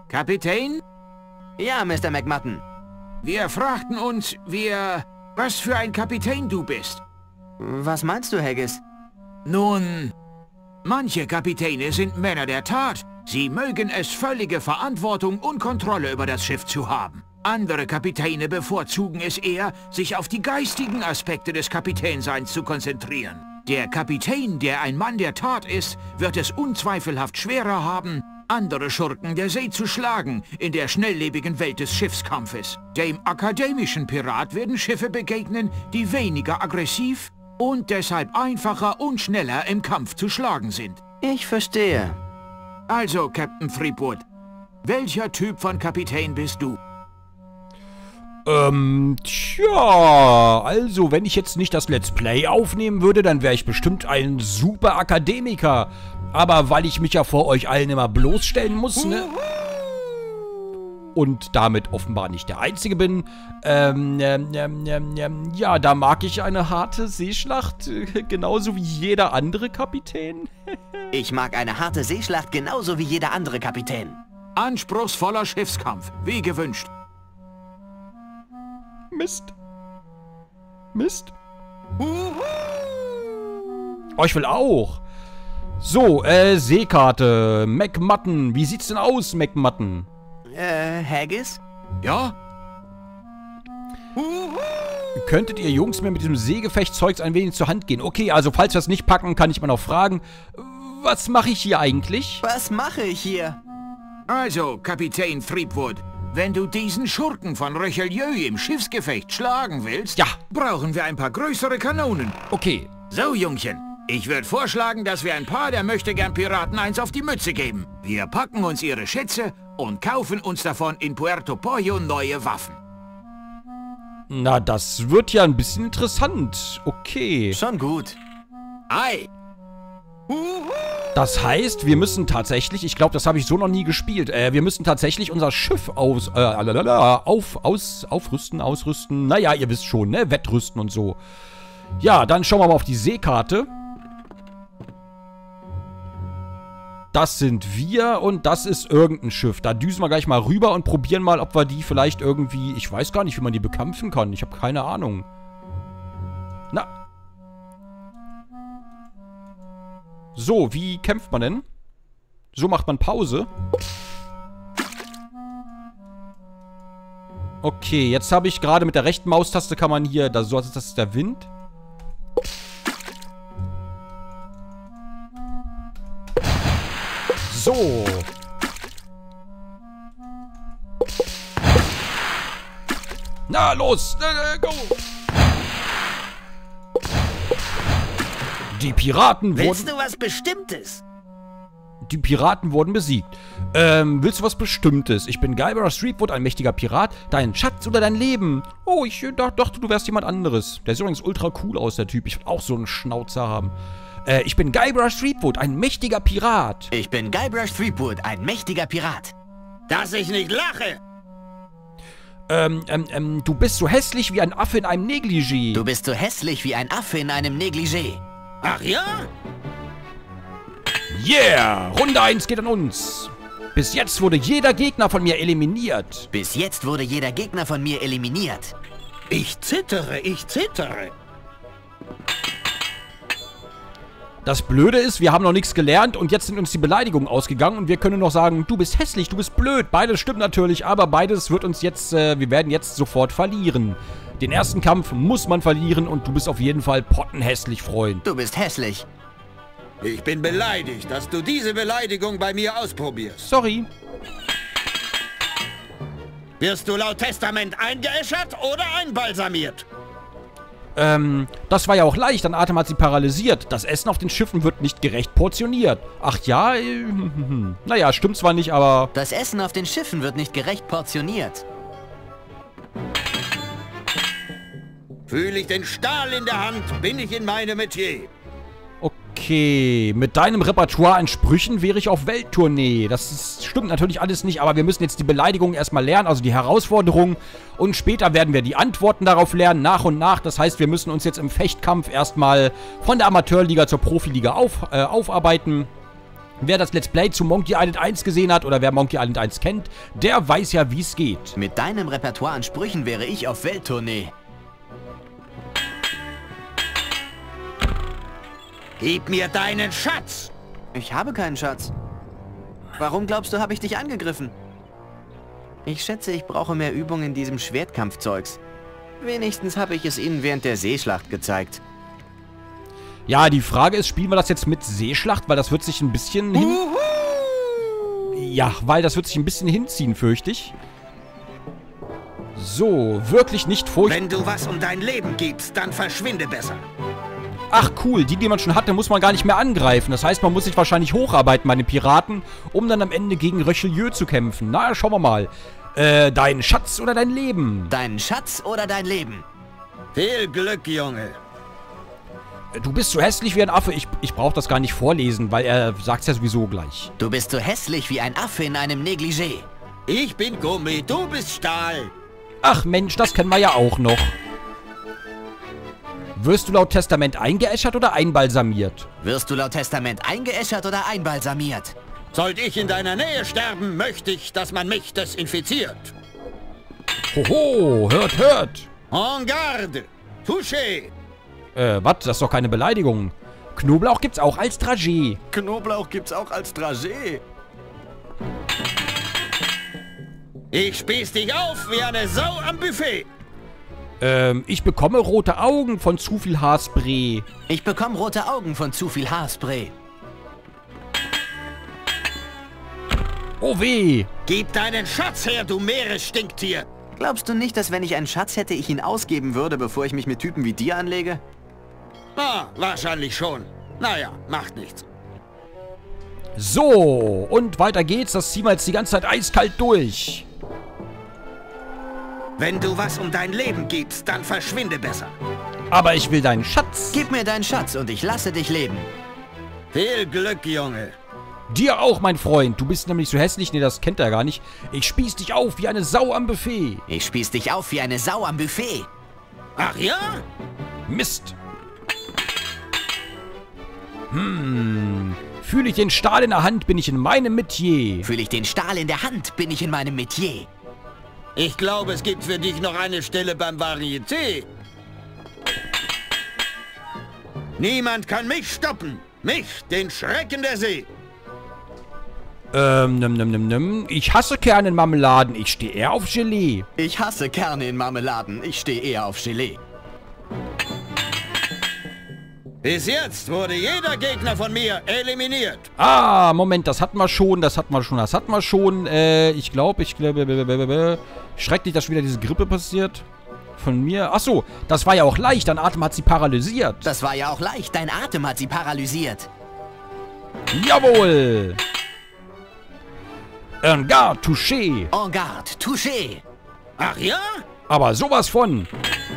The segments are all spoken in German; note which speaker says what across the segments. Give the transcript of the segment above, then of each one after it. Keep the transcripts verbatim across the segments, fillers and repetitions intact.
Speaker 1: Kapitän?
Speaker 2: Ja, Mister McMutton.
Speaker 1: Wir fragten uns, wir... was für ein Kapitän du bist.
Speaker 2: Was meinst du, Haggis?
Speaker 1: Nun, manche Kapitäne sind Männer der Tat. Sie mögen es, völlige Verantwortung und Kontrolle über das Schiff zu haben. Andere Kapitäne bevorzugen es eher, sich auf die geistigen Aspekte des Kapitänseins zu konzentrieren. Der Kapitän, der ein Mann der Tat ist, wird es unzweifelhaft schwerer haben, andere Schurken der See zu schlagen in der schnelllebigen Welt des Schiffskampfes. Dem akademischen Pirat werden Schiffe begegnen, die weniger aggressiv und deshalb einfacher und schneller im Kampf zu schlagen sind.
Speaker 2: Ich verstehe.
Speaker 1: Also, Captain Threepwood, welcher Typ von Kapitän bist du?
Speaker 3: Ähm, tja, also wenn ich jetzt nicht das Let's Play aufnehmen würde, dann wäre ich bestimmt ein super Akademiker. Aber weil ich mich ja vor euch allen immer bloßstellen muss, ne? Und damit offenbar nicht der Einzige bin, ähm, ähm, ähm, ähm, ja, da mag ich eine harte Seeschlacht, äh, genauso wie jeder andere Kapitän.
Speaker 2: Ich mag eine harte Seeschlacht genauso wie jeder andere Kapitän.
Speaker 1: Anspruchsvoller Schiffskampf, wie gewünscht.
Speaker 3: Mist. Mist. Oh, ich will auch. So, äh, Seekarte. McMutton. Wie sieht's denn aus, McMutton?
Speaker 2: Äh, Haggis?
Speaker 1: Ja?
Speaker 3: Könntet ihr Jungs mir mit diesem Seegefechtszeugs ein wenig zur Hand gehen? Okay, also falls wir es nicht packen, kann ich mal noch fragen. Was mache ich hier eigentlich?
Speaker 2: Was mache ich hier?
Speaker 1: Also, Kapitän Threepwood, wenn du diesen Schurken von Richelieu im Schiffsgefecht schlagen willst,
Speaker 3: ja,
Speaker 1: brauchen wir ein paar größere Kanonen.
Speaker 3: Okay.
Speaker 1: So, Jungchen, ich würde vorschlagen, dass wir ein paar der Möchtegern-Piraten eins auf die Mütze geben. Wir packen uns ihre Schätze und kaufen uns davon in Puerto Pollo neue Waffen.
Speaker 3: Na, das wird ja ein bisschen interessant. Okay.
Speaker 2: Schon gut.
Speaker 1: Ei.
Speaker 3: Das heißt, wir müssen tatsächlich, ich glaube, das habe ich so noch nie gespielt, äh, wir müssen tatsächlich unser Schiff aus, äh, auf, aus, aufrüsten, ausrüsten, naja, ihr wisst schon, ne, wettrüsten und so. Ja, dann schauen wir mal auf die Seekarte. Das sind wir und das ist irgendein Schiff. Da düsen wir gleich mal rüber und probieren mal, ob wir die vielleicht irgendwie, ich weiß gar nicht, wie man die bekämpfen kann, ich habe keine Ahnung. Na. So, wie kämpft man denn? So macht man Pause. Okay, jetzt habe ich gerade mit der rechten Maustaste kann man hier, das, das ist der Wind. So. Na, los! Go! Die Piraten wurden...
Speaker 2: Willst du was Bestimmtes?
Speaker 3: Die Piraten wurden besiegt. Ähm, willst du was Bestimmtes? Ich bin Guybrush Threepwood, ein mächtiger Pirat. Dein Schatz oder dein Leben? Oh, ich dachte, du wärst jemand anderes. Der sieht übrigens ultra cool aus, der Typ. Ich will auch so einen Schnauzer haben. Äh, ich bin Guybrush Threepwood, ein mächtiger Pirat.
Speaker 2: Ich bin Guybrush Threepwood, ein mächtiger Pirat.
Speaker 1: Dass ich nicht lache!
Speaker 3: Ähm, ähm, ähm, du bist so hässlich wie ein Affe in einem Negligé.
Speaker 2: Du bist so hässlich wie ein Affe in einem Negligé.
Speaker 1: Ach ja?
Speaker 3: Yeah! Runde eins geht an uns. Bis jetzt wurde jeder Gegner von mir eliminiert.
Speaker 2: Bis jetzt wurde jeder Gegner von mir eliminiert.
Speaker 1: Ich zittere, ich zittere.
Speaker 3: Das Blöde ist, wir haben noch nichts gelernt und jetzt sind uns die Beleidigungen ausgegangen und wir können noch sagen, du bist hässlich, du bist blöd. Beides stimmt natürlich, aber beides wird uns jetzt, äh, wir werden jetzt sofort verlieren. Den ersten Kampf muss man verlieren und du bist auf jeden Fall pottenhässlich, Freund.
Speaker 2: Du bist hässlich.
Speaker 1: Ich bin beleidigt, dass du diese Beleidigung bei mir ausprobierst.
Speaker 3: Sorry.
Speaker 1: Wirst du laut Testament eingeäschert oder einbalsamiert?
Speaker 3: Ähm, das war ja auch leicht, dein Atem hat sie paralysiert. Das Essen auf den Schiffen wird nicht gerecht portioniert. Ach ja, äh, naja, stimmt zwar nicht, aber...
Speaker 2: Das Essen auf den Schiffen wird nicht gerecht portioniert.
Speaker 1: Fühle ich den Stahl in der Hand, bin ich in meinem Metier.
Speaker 3: Okay, mit deinem Repertoire an Sprüchen wäre ich auf Welttournee. Das ist, stimmt natürlich alles nicht, aber wir müssen jetzt die Beleidigungen erstmal lernen, also die Herausforderungen. Und später werden wir die Antworten darauf lernen, nach und nach. Das heißt, wir müssen uns jetzt im Fechtkampf erstmal von der Amateurliga zur Profiliga auf, äh, aufarbeiten. Wer das Let's Play zu Monkey Island eins gesehen hat oder wer Monkey Island eins kennt, der weiß ja, wie es geht.
Speaker 2: Mit deinem Repertoire an Sprüchen wäre ich auf Welttournee.
Speaker 1: Gib mir deinen Schatz!
Speaker 2: Ich habe keinen Schatz. Warum glaubst du, habe ich dich angegriffen? Ich schätze, ich brauche mehr Übung in diesem Schwertkampfzeugs. Wenigstens habe ich es Ihnen während der Seeschlacht gezeigt.
Speaker 3: Ja, die Frage ist, spielen wir das jetzt mit Seeschlacht? Weil das wird sich ein bisschen hin... Ja, weil das wird sich ein bisschen hinziehen, fürchte ich. So, wirklich nicht furchtbar.
Speaker 1: Wenn du was um dein Leben gibst, dann verschwinde besser.
Speaker 3: Ach cool, die, die man schon hatte, muss man gar nicht mehr angreifen. Das heißt, man muss sich wahrscheinlich hocharbeiten bei den Piraten, um dann am Ende gegen Richelieu zu kämpfen. Na, schauen wir mal. Äh, dein Schatz oder dein Leben?
Speaker 2: Dein Schatz oder dein Leben?
Speaker 1: Viel Glück, Junge.
Speaker 3: Du bist so hässlich wie ein Affe. Ich, ich brauche das gar nicht vorlesen, weil er sagt es ja sowieso gleich.
Speaker 2: Du bist so hässlich wie ein Affe in einem Negligé.
Speaker 1: Ich bin Gummi, du bist Stahl.
Speaker 3: Ach Mensch, das kennen wir ja auch noch. Wirst du laut Testament eingeäschert oder einbalsamiert?
Speaker 2: Wirst du laut Testament eingeäschert oder einbalsamiert?
Speaker 1: Sollte ich in deiner Nähe sterben, möchte ich, dass man mich desinfiziert.
Speaker 3: Hoho, hört, hört.
Speaker 1: En garde! Touché!
Speaker 3: Äh, was? Das ist doch keine Beleidigung. Knoblauch gibt's auch als Dragé.
Speaker 2: Knoblauch gibt's auch als Dragé.
Speaker 1: Ich spieß dich auf wie eine Sau am Buffet.
Speaker 3: Ähm, ich bekomme rote Augen von zu viel Haarspray.
Speaker 2: Ich bekomme rote Augen von zu viel Haarspray.
Speaker 3: Oh weh.
Speaker 1: Gib deinen Schatz her, du Meeresstinktier.
Speaker 2: Glaubst du nicht, dass wenn ich einen Schatz hätte, ich ihn ausgeben würde, bevor ich mich mit Typen wie dir anlege?
Speaker 1: Ah, wahrscheinlich schon. Naja, macht nichts.
Speaker 3: So, und weiter geht's. Das ziehen wir jetzt die ganze Zeit eiskalt durch.
Speaker 1: Wenn du was um dein Leben gibst, dann verschwinde besser.
Speaker 3: Aber ich will deinen Schatz.
Speaker 2: Gib mir deinen Schatz und ich lasse dich leben.
Speaker 1: Viel Glück, Junge.
Speaker 3: Dir auch, mein Freund. Du bist nämlich so hässlich. Nee, das kennt er gar nicht. Ich spieß dich auf wie eine Sau am Buffet.
Speaker 2: Ich spieß dich auf wie eine Sau am Buffet.
Speaker 1: Ach ja?
Speaker 3: Mist. Hm. Fühle ich den Stahl in der Hand, bin ich in meinem Metier.
Speaker 2: Fühle ich den Stahl in der Hand, bin ich in meinem Metier.
Speaker 1: Ich glaube, es gibt für dich noch eine Stelle beim Varieté. Niemand kann mich stoppen. Mich, den Schrecken der See.
Speaker 3: Ähm, nimm, nimm, nimm, nimm. Ich hasse Kerne in Marmeladen. Ich stehe eher auf Gelee.
Speaker 2: Ich hasse Kerne in Marmeladen. Ich stehe eher auf Gelee.
Speaker 1: Bis jetzt wurde jeder Gegner von mir eliminiert.
Speaker 3: Ah, Moment, das hatten wir schon, das hatten wir schon, das hatten wir schon. Äh, ich glaube, ich glaube, schrecklich, dass schon wieder diese Grippe passiert. Von mir. Ach so, das war ja auch leicht, dein Atem hat sie paralysiert.
Speaker 2: Das war ja auch leicht, dein Atem hat sie paralysiert.
Speaker 3: Jawohl. En garde, touché.
Speaker 2: En garde, touché.
Speaker 1: Ach ja?
Speaker 3: Aber sowas von.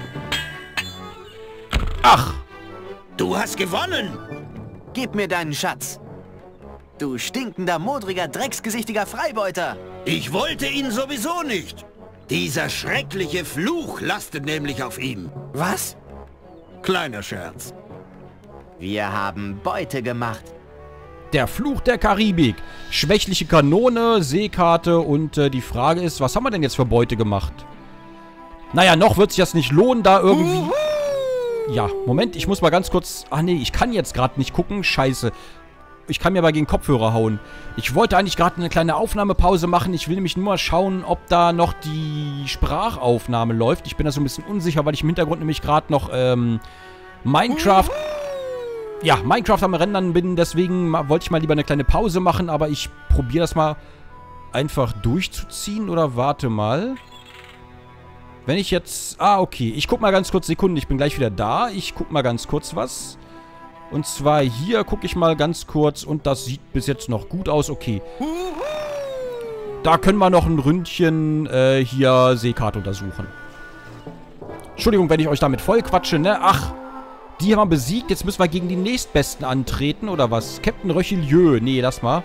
Speaker 3: Ach.
Speaker 1: Du hast gewonnen.
Speaker 2: Gib mir deinen Schatz. Du stinkender, modriger, drecksgesichtiger Freibeuter.
Speaker 1: Ich wollte ihn sowieso nicht. Dieser schreckliche Fluch lastet nämlich auf ihm.
Speaker 2: Was?
Speaker 1: Kleiner Scherz.
Speaker 2: Wir haben Beute gemacht.
Speaker 3: Der Fluch der Karibik. Schwächliche Kanone, Seekarte und äh, die Frage ist, was haben wir denn jetzt für Beute gemacht? Naja, noch wird sich das nicht lohnen, da irgendwie... Uhu. Ja, Moment, ich muss mal ganz kurz... Ach nee, ich kann jetzt gerade nicht gucken. Scheiße. Ich kann mir aber gegen Kopfhörer hauen. Ich wollte eigentlich gerade eine kleine Aufnahmepause machen. Ich will nämlich nur mal schauen, ob da noch die Sprachaufnahme läuft. Ich bin da so ein bisschen unsicher, weil ich im Hintergrund nämlich gerade noch ähm, Minecraft... Ja, Minecraft am Rendern bin. Deswegen wollte ich mal lieber eine kleine Pause machen. Aber ich probiere das mal einfach durchzuziehen. Oder warte mal... Wenn ich jetzt... Ah, okay. Ich guck mal ganz kurz. Sekunde, ich bin gleich wieder da. Ich guck mal ganz kurz was. Und zwar hier gucke ich mal ganz kurz. Und das sieht bis jetzt noch gut aus. Okay. Da können wir noch ein Ründchen äh, hier Seekarte untersuchen. Entschuldigung, wenn ich euch damit voll quatsche, ne? Ach, die haben wir besiegt. Jetzt müssen wir gegen die nächstbesten antreten, oder was? Captain Richelieu. Nee, lass mal.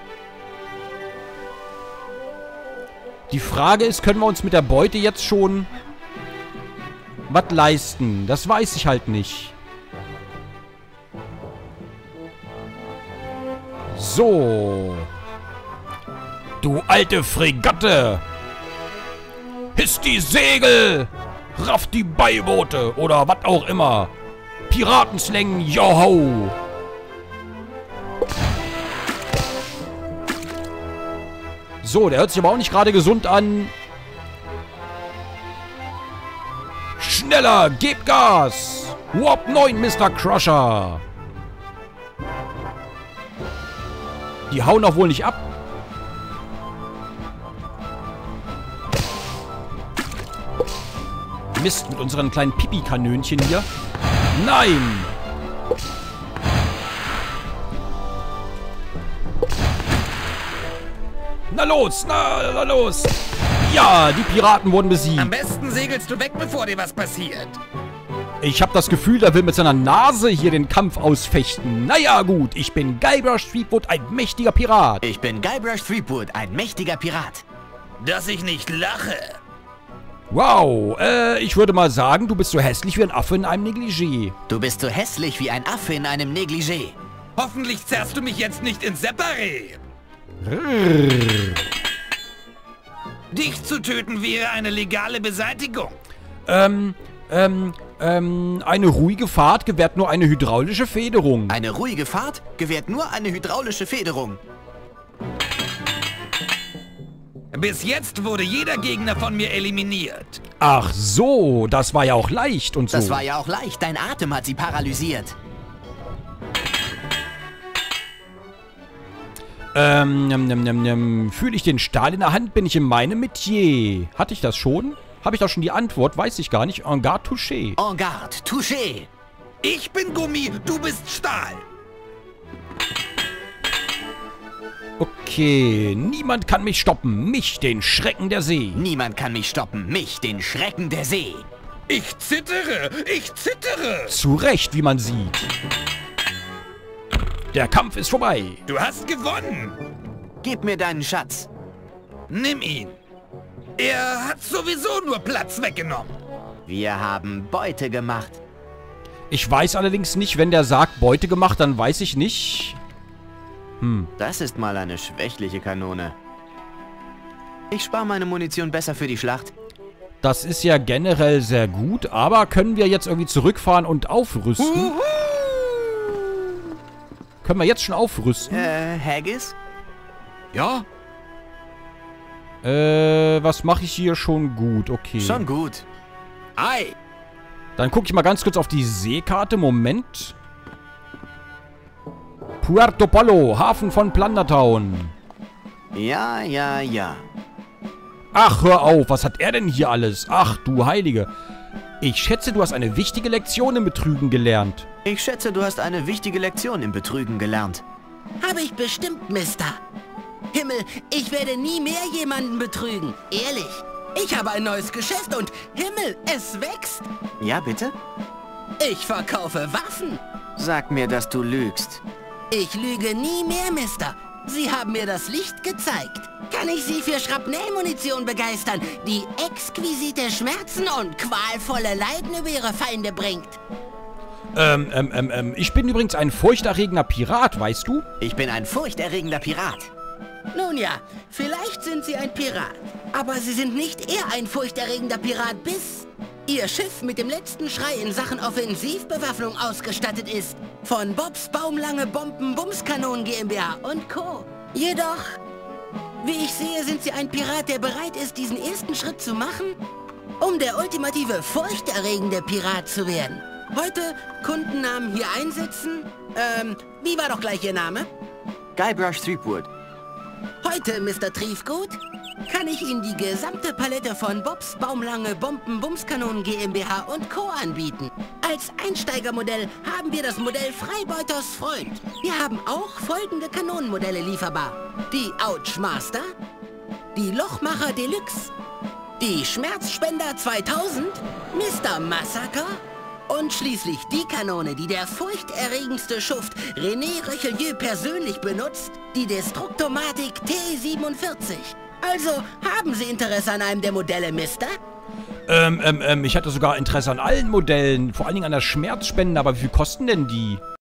Speaker 3: Die Frage ist, können wir uns mit der Beute jetzt schon... was leisten? Das weiß ich halt nicht. So. Du alte Fregatte. Hiss die Segel. Raff die Beiboote. Oder was auch immer. Piratenslang, joho. So, der hört sich aber auch nicht gerade gesund an. Schneller, gebt Gas. Warp neun, Mister Crusher. Die hauen doch wohl nicht ab. Mist, mit unseren kleinen Pipi-Kanönchen hier. Nein! Na los, na, na los! Ja, die Piraten wurden besiegt.
Speaker 4: Am besten segelst du weg, bevor dir was passiert.
Speaker 3: Ich habe das Gefühl, der will mit seiner Nase hier den Kampf ausfechten. Naja, gut, ich bin Guybrush Threepwood, ein mächtiger Pirat.
Speaker 2: Ich bin Guybrush Threepwood, ein mächtiger Pirat.
Speaker 4: Dass ich nicht lache.
Speaker 3: Wow, äh, ich würde mal sagen, du bist so hässlich wie ein Affe in einem Negligé.
Speaker 2: Du bist so hässlich wie ein Affe in einem Negligé.
Speaker 4: Hoffentlich zerrst du mich jetzt nicht ins Separé. Dich zu töten wäre eine legale Beseitigung.
Speaker 3: Ähm, ähm, ähm, eine ruhige Fahrt gewährt nur eine hydraulische Federung.
Speaker 2: Eine ruhige Fahrt gewährt nur eine hydraulische Federung.
Speaker 4: Bis jetzt wurde jeder Gegner von mir eliminiert.
Speaker 3: Ach so, das war ja auch leicht und so.
Speaker 2: Das war ja auch leicht, dein Atem hat sie paralysiert.
Speaker 3: Ähm, nem, nem, nem, nem. Fühle ich den Stahl in der Hand, bin ich in meinem Metier. Hatte ich das schon? Habe ich da schon die Antwort? Weiß ich gar nicht. En garde, touché.
Speaker 2: En garde, touché.
Speaker 4: Ich bin Gummi, du bist Stahl.
Speaker 3: Okay, niemand kann mich stoppen. Mich, den Schrecken der See.
Speaker 2: Niemand kann mich stoppen. Mich, den Schrecken der See.
Speaker 4: Ich zittere, ich zittere.
Speaker 3: Zu Recht, wie man sieht. Der Kampf ist vorbei.
Speaker 4: Du hast gewonnen.
Speaker 2: Gib mir deinen Schatz.
Speaker 4: Nimm ihn. Er hat sowieso nur Platz weggenommen.
Speaker 2: Wir haben Beute gemacht.
Speaker 3: Ich weiß allerdings nicht, wenn der sagt Beute gemacht, dann weiß ich nicht. Hm.
Speaker 2: Das ist mal eine schwächliche Kanone. Ich spare meine Munition besser für die Schlacht.
Speaker 3: Das ist ja generell sehr gut, aber können wir jetzt irgendwie zurückfahren und aufrüsten?
Speaker 4: Uhu.
Speaker 3: Können wir jetzt schon aufrüsten?
Speaker 2: Äh, Haggis?
Speaker 4: Ja?
Speaker 3: Äh, was mache ich hier schon gut? Okay.
Speaker 2: Schon gut.
Speaker 4: Ei.
Speaker 3: Dann gucke ich mal ganz kurz auf die Seekarte. Moment. Puerto Polo, Hafen von Plundertown.
Speaker 2: Ja, ja, ja.
Speaker 3: Ach, hör auf. Was hat er denn hier alles? Ach, du Heilige. Ich schätze, du hast eine wichtige Lektion im Betrügen gelernt.
Speaker 2: Ich schätze, du hast eine wichtige Lektion im Betrügen gelernt.
Speaker 5: Habe ich bestimmt, Mister. Himmel, ich werde nie mehr jemanden betrügen. Ehrlich. Ich habe ein neues Geschäft und Himmel, es wächst.
Speaker 2: Ja, bitte?
Speaker 5: Ich verkaufe Waffen.
Speaker 2: Sag mir, dass du lügst.
Speaker 5: Ich lüge nie mehr, Mister. Sie haben mir das Licht gezeigt. Kann ich Sie für Schrapnellmunition begeistern, die exquisite Schmerzen und qualvolle Leiden über Ihre Feinde bringt?
Speaker 3: Ähm, ähm, ähm, ähm, ich bin übrigens ein furchterregender Pirat, weißt du?
Speaker 2: Ich bin ein furchterregender Pirat.
Speaker 5: Nun ja, vielleicht sind Sie ein Pirat. Aber Sie sind nicht eher ein furchterregender Pirat, bis Ihr Schiff mit dem letzten Schrei in Sachen Offensivbewaffnung ausgestattet ist. Von Bobs Baumlange Bomben Bumskanonen GmbH und Co. Jedoch, wie ich sehe, sind Sie ein Pirat, der bereit ist, diesen ersten Schritt zu machen, um der ultimative, furchterregende Pirat zu werden. Heute Kundennamen hier einsetzen. Ähm, wie war doch gleich Ihr Name?
Speaker 2: Guybrush Threepwood.
Speaker 5: Heute, Mister Triefgut, kann ich Ihnen die gesamte Palette von Bobs Baumlange Bomben Bumskanonen GmbH und Co. anbieten. Als Einsteigermodell haben wir das Modell Freibeuters Freund. Wir haben auch folgende Kanonenmodelle lieferbar. Die Ouch Master, die Lochmacher Deluxe, die Schmerzspender zweitausend, Mister Massaker und schließlich die Kanone, die der furchterregendste Schuft René Richelieu persönlich benutzt, die Destruktomatik T siebenundvierzig. Also, haben Sie Interesse an einem der Modelle, Mister?
Speaker 3: Ähm, ähm, ähm, ich hatte sogar Interesse an allen Modellen, vor allen Dingen an der Schmerzspende, aber wie viel kosten denn die?